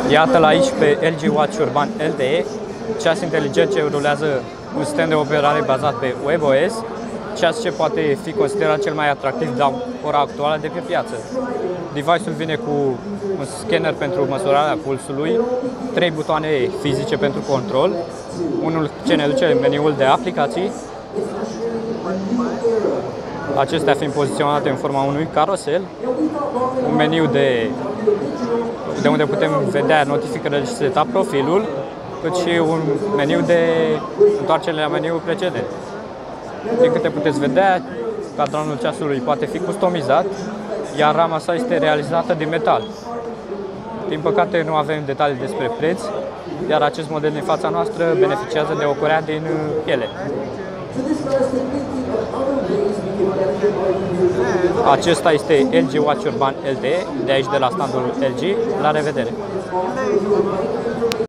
Iată-l aici pe LG Watch Urban LTE, ceas inteligent ce rulează un sistem de operare bazat pe WebOS, ceas ce poate fi considerat cel mai atractiv la ora actuală de pe piață. Device-ul vine cu un scanner pentru măsurarea pulsului, 3 butoane fizice pentru control, unul ce ne duce în meniul de aplicații, acestea fiind poziționate în forma unui carosel, un meniu de unde putem vedea notificările și seta profilul, cât și un meniu de întoarcere la meniul precedent. Din câte puteți vedea, cadranul ceasului poate fi customizat, iar rama sa este realizată din metal. Din păcate nu avem detalii despre preț, iar acest model din fața noastră beneficiază de o corea din piele. Acesta este LG Watch Urban LTE, de aici de la standul LG. La revedere!